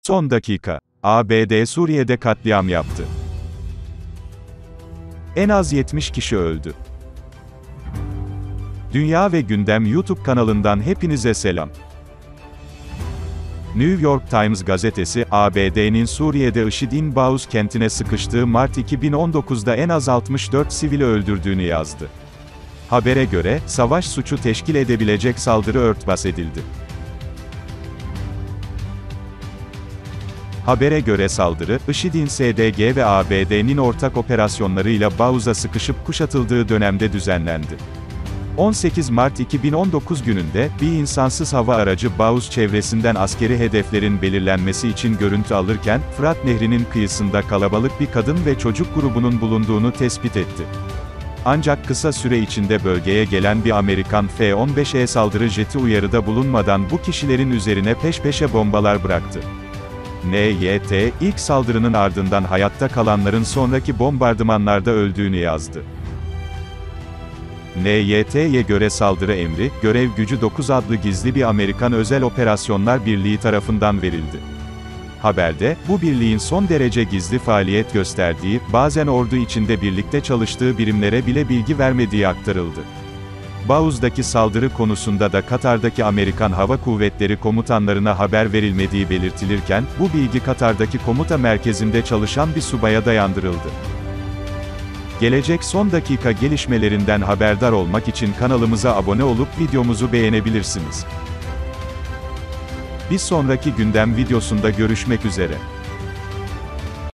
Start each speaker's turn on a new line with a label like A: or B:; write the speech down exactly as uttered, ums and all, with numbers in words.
A: Son dakika. A B D Suriye'de katliam yaptı. En az yetmiş kişi öldü. Dünya ve Gündem YouTube kanalından hepinize selam. New York Times gazetesi, A B D'nin Suriye'de IŞİD'in Bauz kentine sıkıştığı Mart iki bin on dokuzda en az altmış dört sivili öldürdüğünü yazdı. Habere göre, savaş suçu teşkil edebilecek saldırı örtbas edildi. Habere göre saldırı, IŞİD'in S D G ve A B D'nin ortak operasyonlarıyla Bauz'a sıkışıp kuşatıldığı dönemde düzenlendi. on sekiz Mart iki bin on dokuz gününde, bir insansız hava aracı Bauz çevresinden askeri hedeflerin belirlenmesi için görüntü alırken, Fırat Nehri'nin kıyısında kalabalık bir kadın ve çocuk grubunun bulunduğunu tespit etti. Ancak kısa süre içinde bölgeye gelen bir Amerikan F on beş E saldırı jeti uyarıda bulunmadan bu kişilerin üzerine peş peşe bombalar bıraktı. N Y T, ilk saldırının ardından hayatta kalanların sonraki bombardımanlarda öldüğünü yazdı. N Y T'ye göre saldırı emri, Görev Gücü dokuz adlı gizli bir Amerikan Özel Operasyonlar Birliği tarafından verildi. Haberde, bu birliğin son derece gizli faaliyet gösterdiği, bazen ordu içinde birlikte çalıştığı birimlere bile bilgi vermediği aktarıldı. Bauz'daki saldırı konusunda da Katar'daki Amerikan Hava Kuvvetleri komutanlarına haber verilmediği belirtilirken, bu bilgi Katar'daki komuta merkezinde çalışan bir subaya dayandırıldı. Gelecek son dakika gelişmelerinden haberdar olmak için kanalımıza abone olup videomuzu beğenebilirsiniz. Bir sonraki gündem videosunda görüşmek üzere.